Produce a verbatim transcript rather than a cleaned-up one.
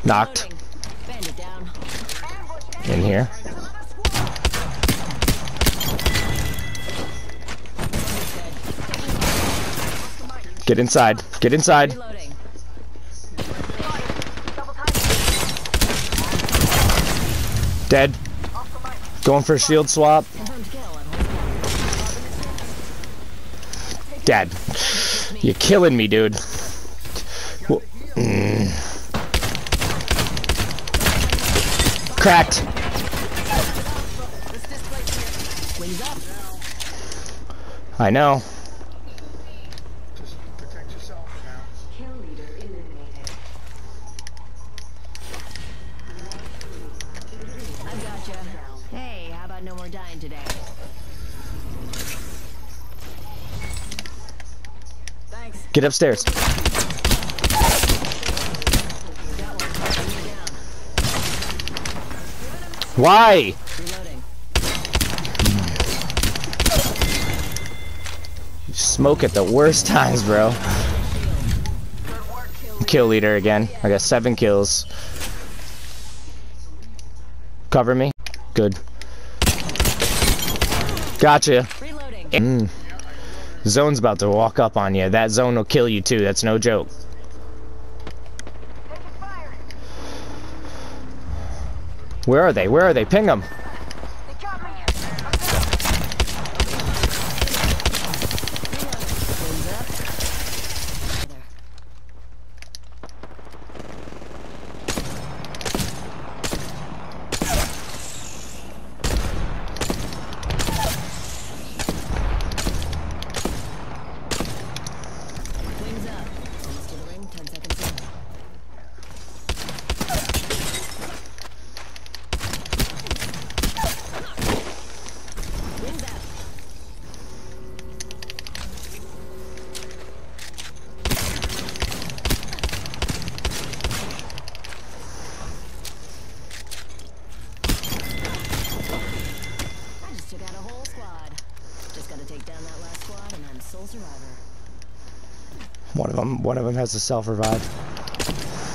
Knocked. In here. Get inside. Get inside. Dead. Going for a shield swap. Dead. You're killing me, dude. Well, mm. Cracked. I know. Hey, how about no more dying today? Thanks. Get upstairs. Why? Reloading. You smoke at the worst times, bro. Kill leader again. I got seven kills. Cover me. Good. Gotcha. Mm. Zone's about to walk up on you. That zone will kill you too. That's no joke. Where are they? Where are they? Ping them. One of them, one of them has a self-revive.